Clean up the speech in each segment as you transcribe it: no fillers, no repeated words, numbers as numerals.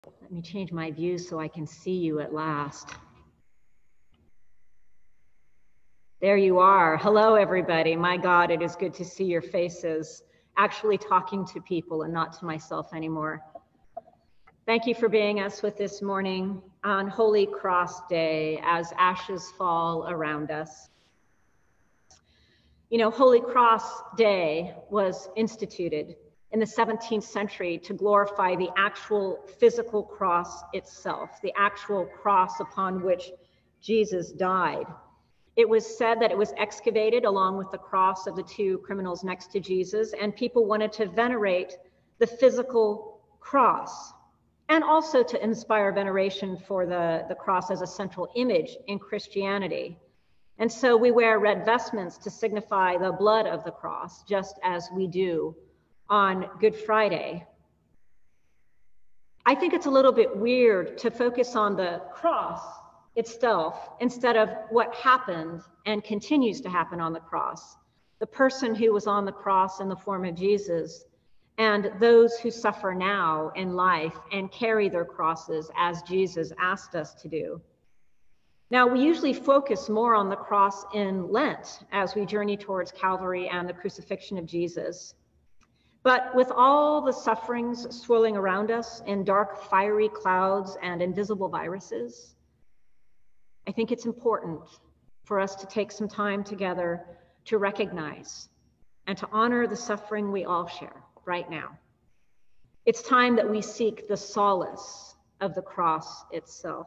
Let me change my view so I can see you at last. There you are. Hello, everybody. My God, it is good to see your faces, actually talking to people and not to myself anymore. Thank you for being us with this morning on Holy Cross Day as ashes fall around us. You know, Holy Cross Day was instituted in the 17th century to glorify the actual physical cross itself, the actual cross upon which Jesus died. It was said that it was excavated along with the cross of the two criminals next to Jesus, and people wanted to venerate the physical cross and also to inspire veneration for the cross as a central image in Christianity. And so we wear red vestments to signify the blood of the cross, just as we do on Good Friday. I think it's a little bit weird to focus on the cross itself instead of what happened and continues to happen on the cross. The person who was on the cross in the form of Jesus and those who suffer now in life and carry their crosses as Jesus asked us to do. Now, we usually focus more on the cross in Lent as we journey towards Calvary and the crucifixion of Jesus. But with all the sufferings swirling around us in dark, fiery clouds and invisible viruses, I think it's important for us to take some time together to recognize and to honor the suffering we all share right now. It's time that we seek the solace of the cross itself.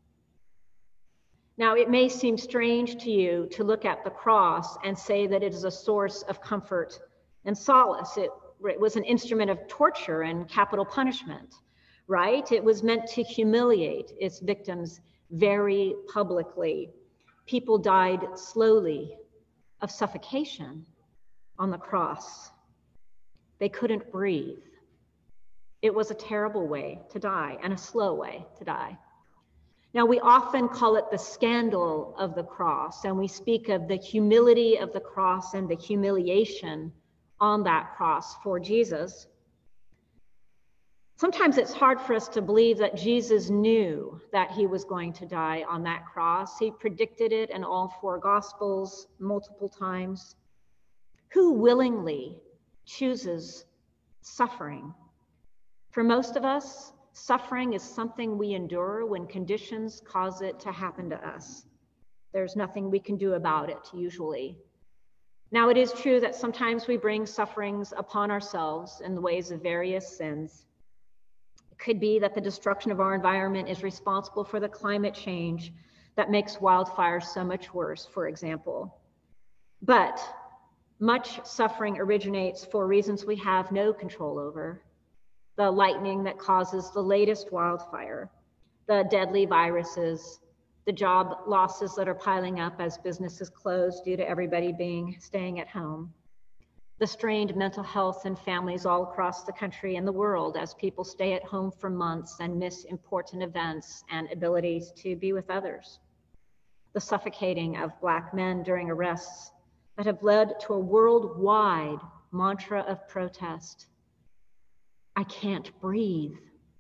Now, it may seem strange to you to look at the cross and say that it is a source of comfort and solace. It was an instrument of torture and capital punishment, right? It was meant to humiliate its victims very publicly. People died slowly of suffocation on the cross. They couldn't breathe. It was a terrible way to die and a slow way to die. Now, we often call it the scandal of the cross, and we speak of the humility of the cross and the humiliation on that cross for Jesus. Sometimes it's hard for us to believe that Jesus knew that he was going to die on that cross. He predicted it in all four Gospels multiple times. Who willingly chooses suffering? For most of us, suffering is something we endure when conditions cause it to happen to us. There's nothing we can do about it, usually. Now, it is true that sometimes we bring sufferings upon ourselves in the ways of various sins. It could be that the destruction of our environment is responsible for the climate change that makes wildfires so much worse, for example. But much suffering originates for reasons we have no control over. The lightning that causes the latest wildfire, the deadly viruses, the job losses that are piling up as businesses close due to everybody staying at home, the strained mental health in families all across the country and the world as people stay at home for months and miss important events and abilities to be with others, the suffocating of Black men during arrests that have led to a worldwide mantra of protest. I can't breathe.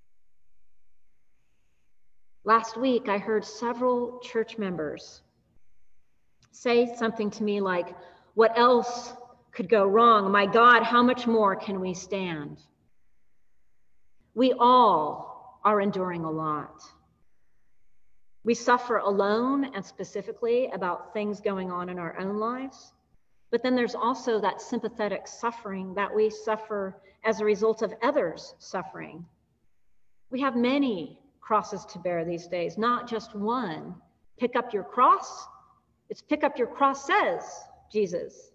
Last week, I heard several church members say something to me like, what else could go wrong? My God, how much more can we stand? We all are enduring a lot. We suffer alone and specifically about things going on in our own lives. But then there's also that sympathetic suffering that we suffer as a result of others' suffering. We have many crosses to bear these days, not just one. Pick up your cross. It's pick up your cross, says Jesus.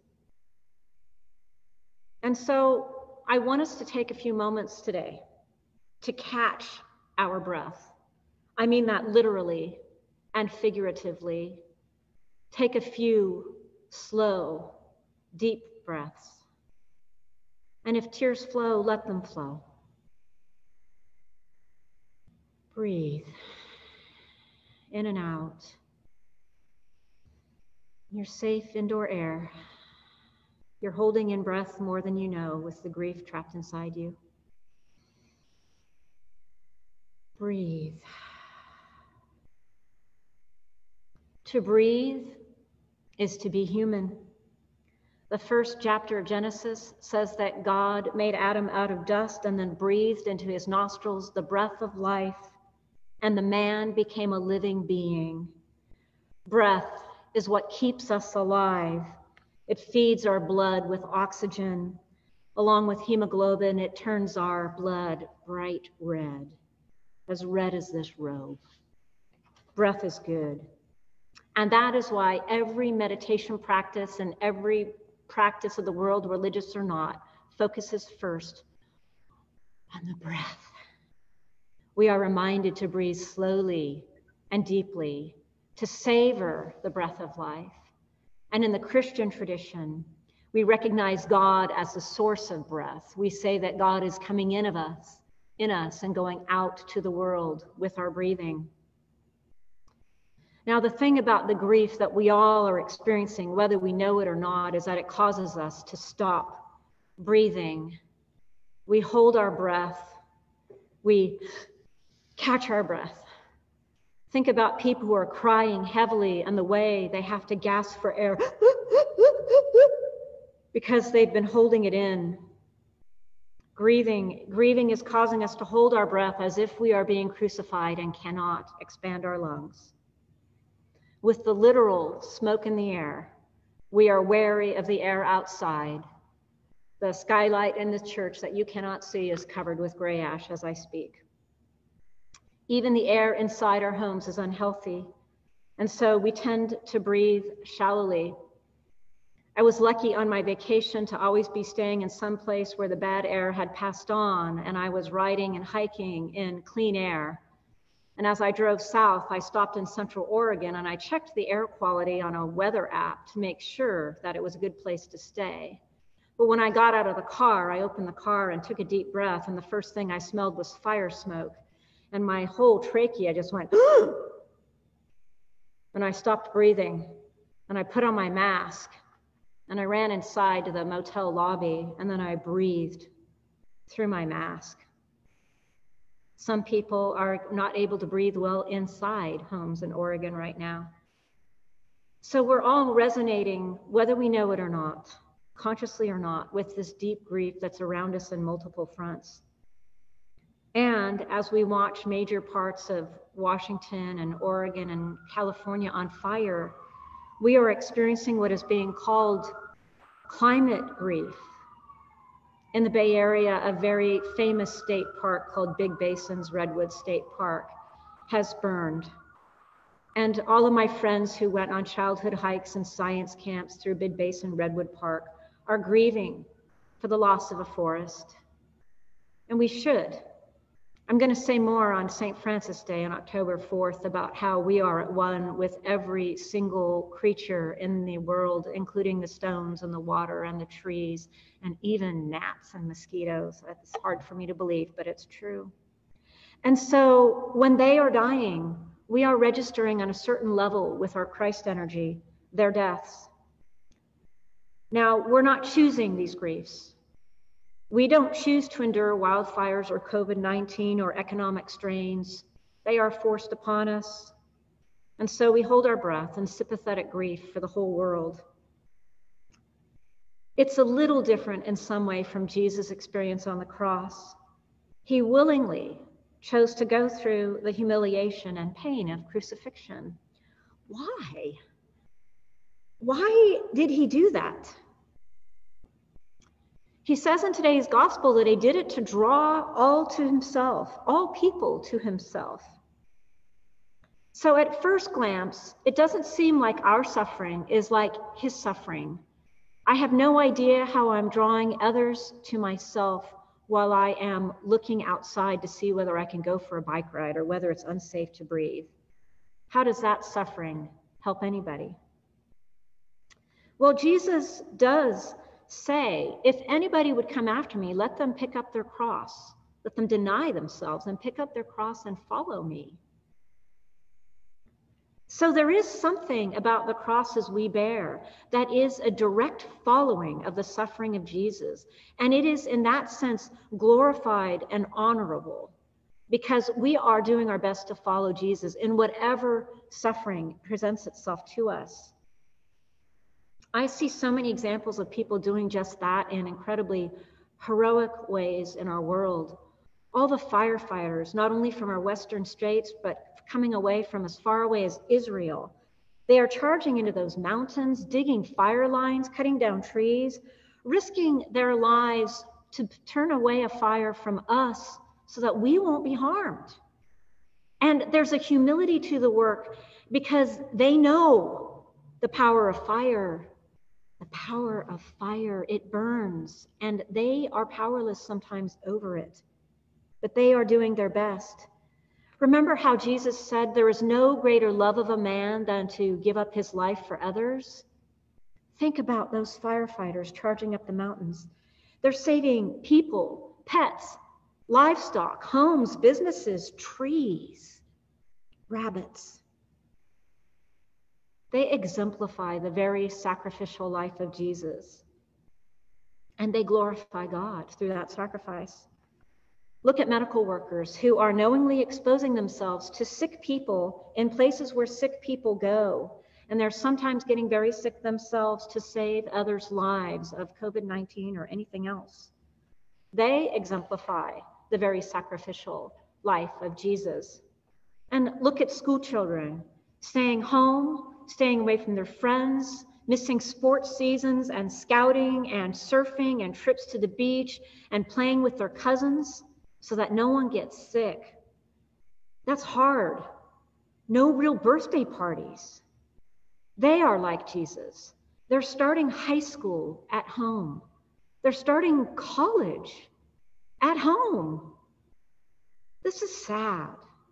And so I want us to take a few moments today to catch our breath. I mean that literally and figuratively. Take a few slow, deep breaths. And if tears flow, let them flow. Breathe in and out. You're safe indoor air. You're holding in breath more than you know with the grief trapped inside you. breathe. To breathe is to be human. The first chapter of Genesis says that God made Adam out of dust and then breathed into his nostrils the breath of life, and the man became a living being. Breath is what keeps us alive. It feeds our blood with oxygen. Along with hemoglobin, it turns our blood bright red as this robe. Breath is good. And that is why every meditation practice and every practice of the world, religious or not, focuses first on the breath. We are reminded to breathe slowly and deeply, to savor the breath of life. And in the Christian tradition, we recognize God as the source of breath. We say that God is coming in us and going out to the world with our breathing. Now, the thing about the grief that we all are experiencing, whether we know it or not, is that it causes us to stop breathing. We hold our breath. We catch our breath. Think about people who are crying heavily and the way they have to gasp for air because they've been holding it in. Grieving is causing us to hold our breath as if we are being crucified and cannot expand our lungs. With the literal smoke in the air, we are wary of the air outside. The skylight in the church that you cannot see is covered with gray ash as I speak. Even the air inside our homes is unhealthy, and so we tend to breathe shallowly. I was lucky on my vacation to always be staying in some place where the bad air had passed on, and I was riding and hiking in clean air. And as I drove south, I stopped in Central Oregon and I checked the air quality on a weather app to make sure that it was a good place to stay. But when I got out of the car, I opened the car and took a deep breath, and the first thing I smelled was fire smoke. And my whole trachea just went, and I stopped breathing, and I put on my mask, and I ran inside to the motel lobby, and then I breathed through my mask. Some people are not able to breathe well inside homes in Oregon right now. So we're all resonating, whether we know it or not, consciously or not, with this deep grief that's around us in multiple fronts. And as we watch major parts of Washington and Oregon and California on fire, we are experiencing what is being called climate grief. In the Bay Area, a very famous state park called Big Basin's Redwood State Park has burned. And all of my friends who went on childhood hikes and science camps through Big Basin Redwood Park are grieving for the loss of a forest. And we should. I'm going to say more on St. Francis Day on October 4th about how we are at one with every single creature in the world, including the stones and the water and the trees and even gnats and mosquitoes. It's hard for me to believe, but it's true. And so when they are dying, we are registering on a certain level with our Christ energy, their deaths. Now, we're not choosing these griefs. We don't choose to endure wildfires or COVID-19 or economic strains. They are forced upon us. And so we hold our breath in sympathetic grief for the whole world. It's a little different in some way from Jesus' experience on the cross. He willingly chose to go through the humiliation and pain of crucifixion. Why? Why did he do that? He says in today's gospel that he did it to draw all to himself, all people to himself. So at first glance, it doesn't seem like our suffering is like his suffering. I have no idea how I'm drawing others to myself while I am looking outside to see whether I can go for a bike ride or whether it's unsafe to breathe. How does that suffering help anybody? Well, Jesus does say, if anybody would come after me, let them pick up their cross, let them deny themselves and pick up their cross and follow me. So there is something about the crosses we bear that is a direct following of the suffering of Jesus. And it is in that sense glorified and honorable. because we are doing our best to follow Jesus in whatever suffering presents itself to us. I see so many examples of people doing just that in incredibly heroic ways in our world. All the firefighters, not only from our western states, but coming away from as far away as Israel. They are charging into those mountains, digging fire lines, cutting down trees, risking their lives to turn away a fire from us so that we won't be harmed. And there's a humility to the work because they know the power of fire. The power of fire, it burns, and they are powerless sometimes over it. But they are doing their best. Remember how Jesus said there is no greater love of a man than to give up his life for others? Think about those firefighters charging up the mountains. They're saving people, pets, livestock, homes, businesses, trees, rabbits. They exemplify the very sacrificial life of Jesus. And they glorify God through that sacrifice. Look at medical workers who are knowingly exposing themselves to sick people in places where sick people go. And they're sometimes getting very sick themselves to save others' lives of COVID-19 or anything else. They exemplify the very sacrificial life of Jesus. And look at school children staying home, staying away from their friends, missing sports seasons and scouting and surfing and trips to the beach and playing with their cousins so that no one gets sick. That's hard. No real birthday parties. They are like Jesus. They're starting high school at home. They're starting college at home. This is sad.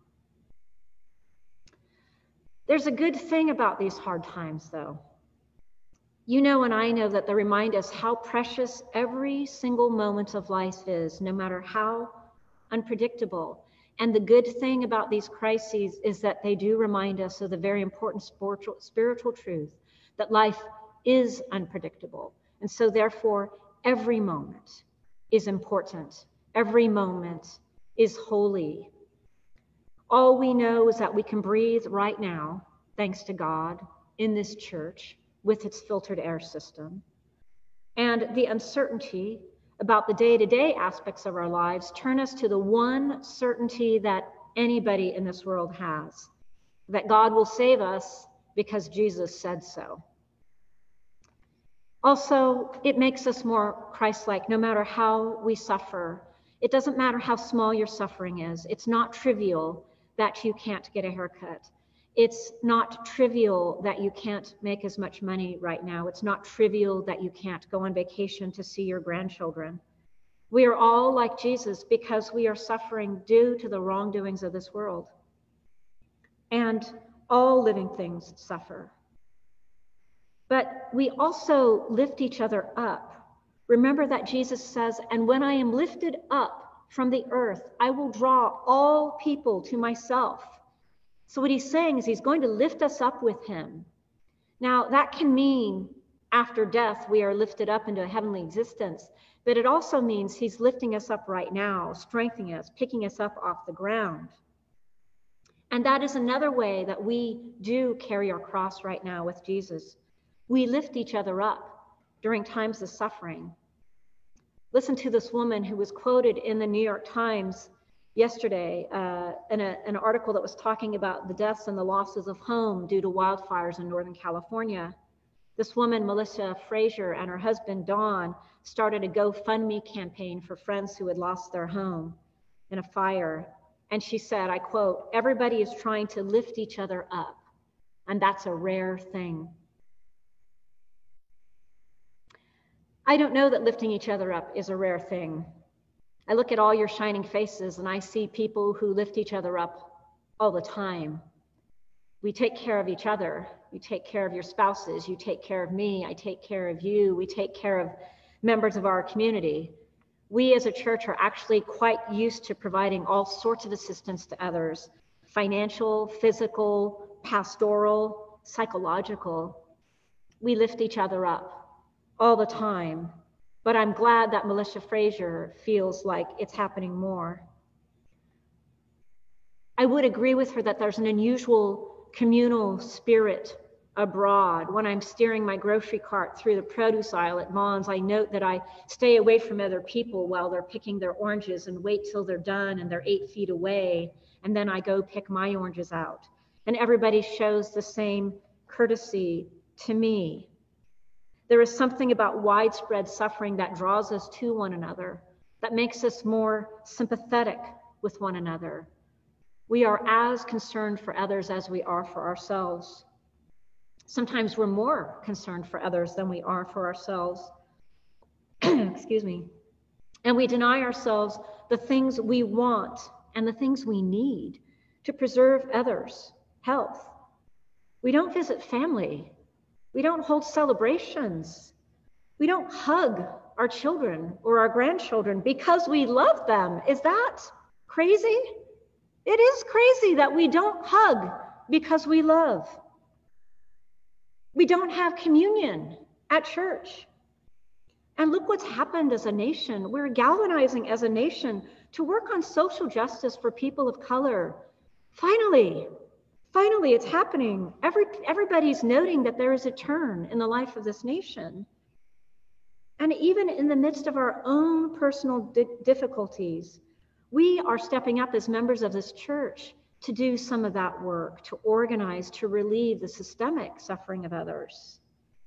There's a good thing about these hard times, though. You know and I know that they remind us how precious every single moment of life is, no matter how unpredictable. And the good thing about these crises is that they do remind us of the very important spiritual truth that life is unpredictable. And so therefore, every moment is important. Every moment is holy. All we know is that we can breathe right now, thanks to God, in this church with its filtered air system. And the uncertainty about the day-to-day aspects of our lives turn us to the one certainty that anybody in this world has, that God will save us because Jesus said so. Also, it makes us more Christ-like no matter how we suffer. It doesn't matter how small your suffering is. It's not trivial that you can't get a haircut. It's not trivial that you can't make as much money right now. It's not trivial that you can't go on vacation to see your grandchildren. We are all like Jesus because we are suffering due to the wrongdoings of this world. And all living things suffer. But we also lift each other up. Remember that Jesus says, "And when I am lifted up from the earth, I will draw all people to myself." So what he's saying is he's going to lift us up with him. Now, that can mean after death, we are lifted up into a heavenly existence, but it also means he's lifting us up right now, strengthening us, picking us up off the ground. And that is another way that we do carry our cross right now with Jesus. We lift each other up during times of suffering. Listen to this woman who was quoted in the New York Times yesterday in an article that was talking about the deaths and the losses of home due to wildfires in Northern California. This woman, Melissa Frazier, and her husband, Don, started a GoFundMe campaign for friends who had lost their home in a fire. And she said, I quote, "Everybody is trying to lift each other up, and that's a rare thing." I don't know that lifting each other up is a rare thing. I look at all your shining faces and I see people who lift each other up all the time. We take care of each other. You take care of your spouses. You take care of me. I take care of you. We take care of members of our community. We as a church are actually quite used to providing all sorts of assistance to others: financial, physical, pastoral, psychological. We lift each other up all the time. But I'm glad that Melissa Frazier feels like it's happening more. I would agree with her that there's an unusual communal spirit abroad. When I'm steering my grocery cart through the produce aisle at Mons, I note that I stay away from other people while they're picking their oranges and wait till they're done and they're 8 feet away, and then I go pick my oranges out. And everybody shows the same courtesy to me. There is something about widespread suffering that draws us to one another, that makes us more sympathetic with one another. We are as concerned for others as we are for ourselves. Sometimes we're more concerned for others than we are for ourselves. Excuse me. And we deny ourselves the things we want and the things we need to preserve others' health. We don't visit family. We don't hold celebrations. We don't hug our children or our grandchildren because we love them. Is that crazy? It is crazy that we don't hug because we love. We don't have communion at church. And look what's happened as a nation. We're galvanizing as a nation to work on social justice for people of color. Finally, it's happening. Everybody's noting that there is a turn in the life of this nation. And even in the midst of our own personal difficulties, we are stepping up as members of this church to do some of that work, to organize, to relieve the systemic suffering of others.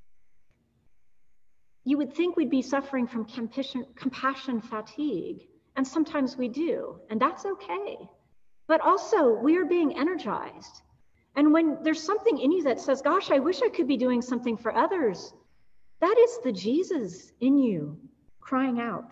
You would think we'd be suffering from compassion fatigue, and sometimes we do, and that's okay. But also, we are being energized. And when there's something in you that says, gosh, I wish I could be doing something for others, that is the Jesus in you crying out.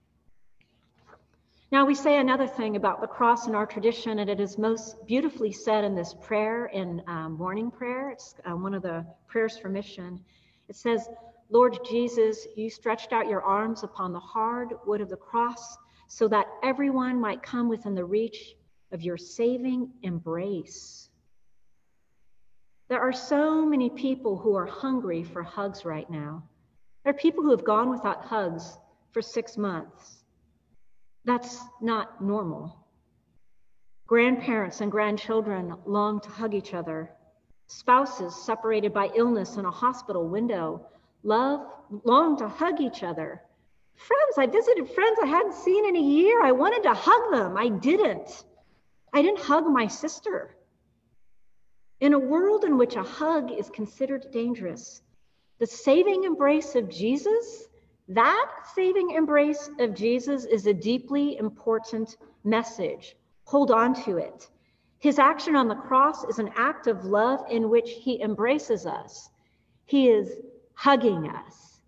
Now, we say another thing about the cross in our tradition, and it is most beautifully said in this prayer, in morning prayer. It's one of the prayers for mission. It says, Lord Jesus, you stretched out your arms upon the hard wood of the cross so that everyone might come within the reach of your saving embrace. There are so many people who are hungry for hugs right now. There are people who have gone without hugs for 6 months. That's not normal. Grandparents and grandchildren long to hug each other. Spouses separated by illness in a hospital window long to hug each other. Friends, I visited friends I hadn't seen in a year. I wanted to hug them. I didn't hug my sister. In a world in which a hug is considered dangerous, the saving embrace of Jesus, that saving embrace of Jesus is a deeply important message. Hold on to it. His action on the cross is an act of love in which he embraces us. He is hugging us.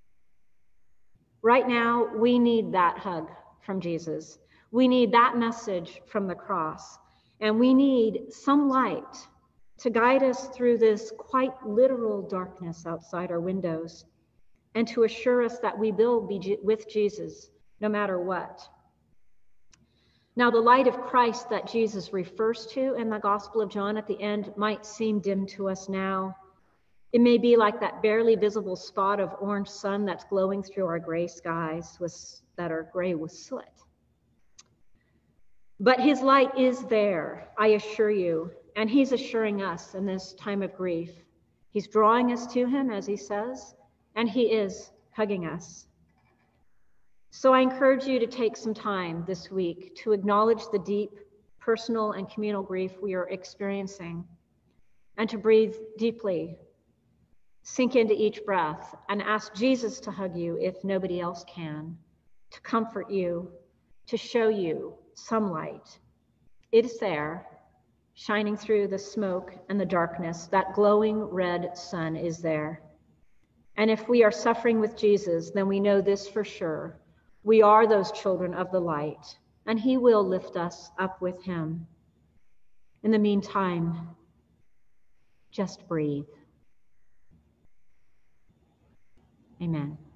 Right now, we need that hug from Jesus. We need that message from the cross. And we need some light to guide us through this quite literal darkness outside our windows, and to assure us that we will be with Jesus no matter what. Now, the light of Christ that Jesus refers to in the Gospel of John at the end might seem dim to us now. It may be like that barely visible spot of orange sun that's glowing through our gray skies that are gray with soot. But his light is there, I assure you, and he's assuring us in this time of grief. He's drawing us to him, as he says, and he is hugging us. So I encourage you to take some time this week to acknowledge the deep personal and communal grief we are experiencing, and to breathe deeply, sink into each breath, and ask Jesus to hug you if nobody else can, to comfort you, to show you some light. It is there, shining through the smoke and the darkness. That glowing red sun is there. And if we are suffering with Jesus, then we know this for sure. We are those children of the light, and he will lift us up with him. In the meantime, just breathe. Amen.